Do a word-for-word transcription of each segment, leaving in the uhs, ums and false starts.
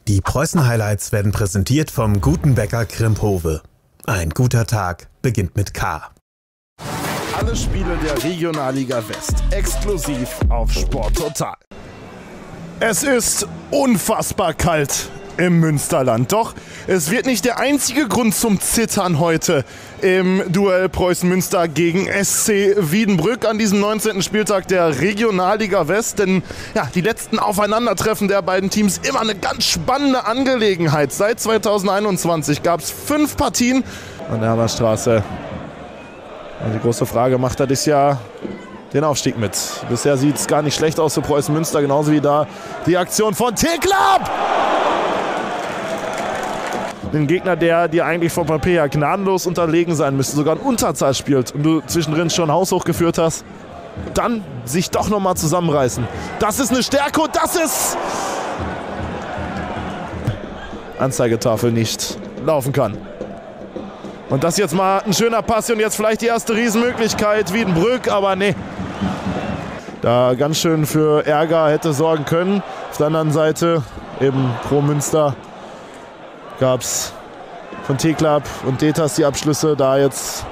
Die Preußen-Highlights werden präsentiert vom guten Bäcker Krimphove. Ein guter Tag beginnt mit K. Alle Spiele der Regionalliga West exklusiv auf Sporttotal. Es ist unfassbar kalt im Münsterland. Doch es wird nicht der einzige Grund zum Zittern heute im Duell Preußen-Münster gegen S C Wiedenbrück an diesem neunzehnten Spieltag der Regionalliga West. Denn ja, die letzten Aufeinandertreffen der beiden Teams immer eine ganz spannende Angelegenheit. Seit zweitausendeinundzwanzig gab es fünf Partien an der Hammerstraße. Und die große Frage, macht er dieses Jahr den Aufstieg mit? Bisher sieht es gar nicht schlecht aus für Preußen-Münster, genauso wie da die Aktion von Teklap! Den Gegner, der dir eigentlich vom Papier her gnadenlos unterlegen sein müsste, sogar in Unterzahl spielt und du zwischendrin schon haushoch geführt hast, dann sich doch nochmal zusammenreißen. Das ist eine Stärke und das ist Anzeigetafel nicht laufen kann. Und das jetzt mal ein schöner Pass und jetzt vielleicht die erste Riesenmöglichkeit, Wiedenbrück, aber nee. Da ganz schön für Ärger hätte sorgen können. Auf der anderen Seite, eben pro Münster, gab es von Teklap und Detas die Abschlüsse, da jetzt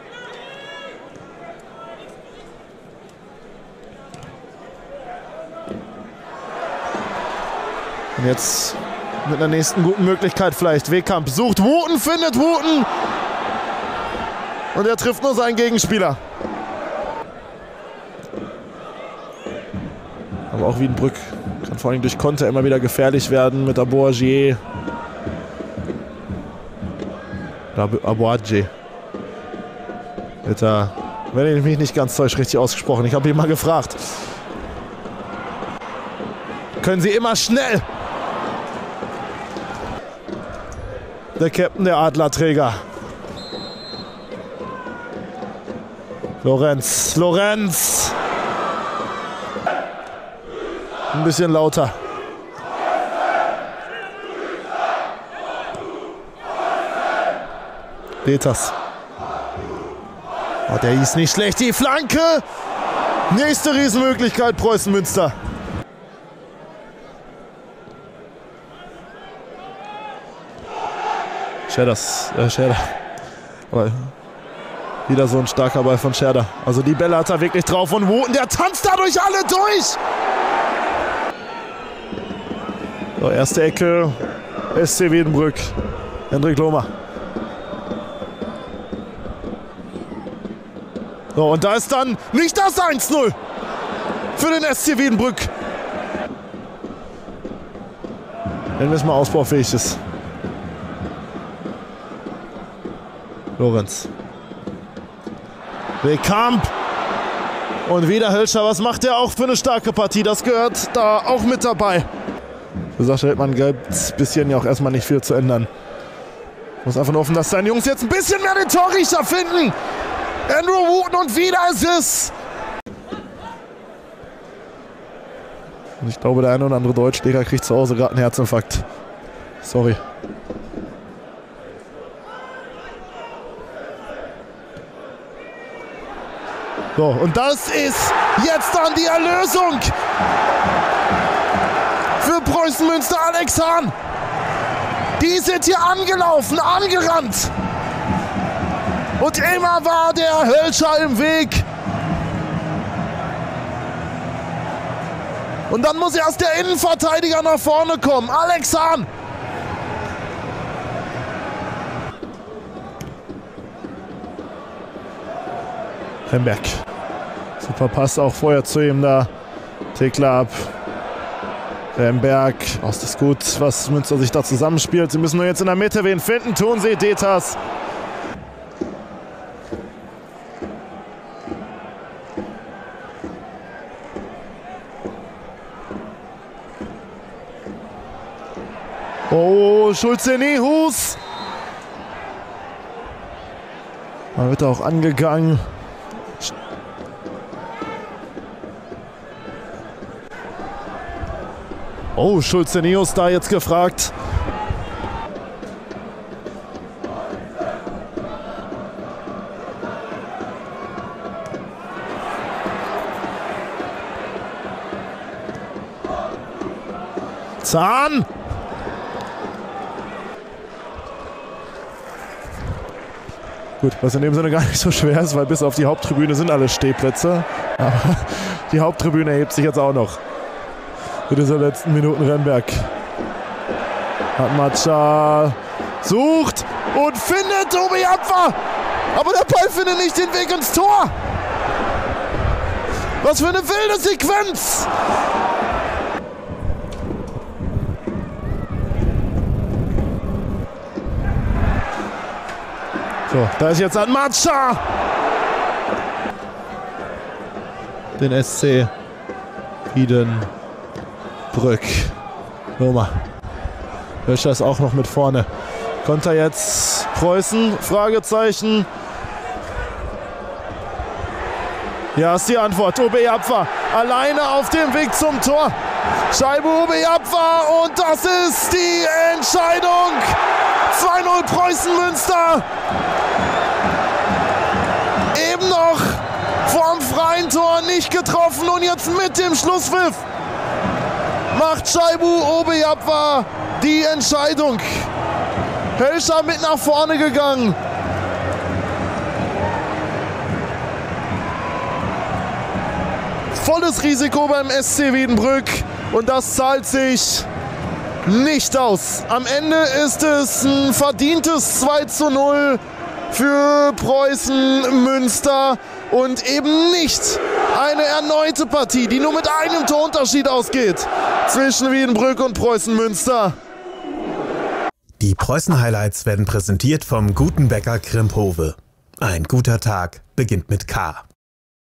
und jetzt mit einer nächsten guten Möglichkeit vielleicht. Wehkamp sucht Wooten, findet Wooten und er trifft nur seinen Gegenspieler. Aber auch Wiedenbrück kann vor allem durch Konter immer wieder gefährlich werden mit Aboagier. Aboagier. Wird er, wenn ich mich nicht ganz täusche, richtig ausgesprochen. Ich habe ihn mal gefragt. Können Sie immer schnell? Der Captain, der Adlerträger. Lorenz, Lorenz. Ein bisschen lauter. Peters. Oh, der ist nicht schlecht. Die Flanke. Nächste Riesenmöglichkeit Preußen-Münster. Scherders, äh, Scherder. Aber wieder so ein starker Ball von Scherder. Also die Bälle hat er wirklich drauf. Und Wooten, der tanzt dadurch alle durch. So, erste Ecke. S C Wiedenbrück. Hendrik Lohmer. So, und da ist dann nicht das eins null für den S C Wiedenbrück. Wenn es mal ausbaufähig ist. Lorenz. Wehkamp. Und wieder Hölscher. Was macht er auch für eine starke Partie? Das gehört da auch mit dabei. Für Sascha Hildmann gibt es ein bisschen ja auch erstmal nicht viel zu ändern. Muss einfach nur hoffen, dass seine Jungs jetzt ein bisschen mehr den Torriecher finden. Andrew Wooten und wieder ist es. Und ich glaube, der eine oder andere Deutschschläger kriegt zu Hause gerade einen Herzinfarkt. Sorry. So, und das ist jetzt dann die Erlösung für Preußen-Münster. Alex Hahn. Die sind hier angelaufen, angerannt. Und immer war der Hölscher im Weg. Und dann muss erst der Innenverteidiger nach vorne kommen. Alex Hahn. Remberg. Super Pass auch vorher zu ihm da. Teklap. Remberg. Oh, ist das gut, was Münster sich da zusammenspielt. Sie müssen nur jetzt in der Mitte wen finden. Tun sie. Detas. Oh, Schulze-Nehus. Da wird er auch angegangen. Oh, Schulze-Nehus da jetzt gefragt. Zahn. Gut, was in dem Sinne gar nicht so schwer ist, weil bis auf die Haupttribüne sind alle Stehplätze. Aber die Haupttribüne hebt sich jetzt auch noch. Für diese letzten Minuten Rennberg. Hat Macha sucht und findet Tobi Abwehr. Aber der Ball findet nicht den Weg ins Tor. Was für eine wilde Sequenz. So, da ist jetzt ein Macha. Den S C Wiedenbrück. Nummer. Löscher ist auch noch mit vorne. Konter jetzt Preußen? Fragezeichen. Ja, ist die Antwort. Obejapfa alleine auf dem Weg zum Tor. Scheibe Obejapfa und das ist die Entscheidung. zwei null Preußen Münster. Eben noch vorm freien Tor nicht getroffen und jetzt mit dem Schlusspfiff macht Scheibu Obejapfa die Entscheidung. Hölscher mit nach vorne gegangen. Volles Risiko beim S C Wiedenbrück und das zahlt sich nicht aus. Am Ende ist es ein verdientes zwei zu null für Preußen Münster und eben nicht eine erneute Partie, die nur mit einem Torunterschied ausgeht zwischen Wiedenbrück und Preußen Münster. Die Preußen-Highlights werden präsentiert vom guten Bäcker Krimphove. Ein guter Tag beginnt mit K.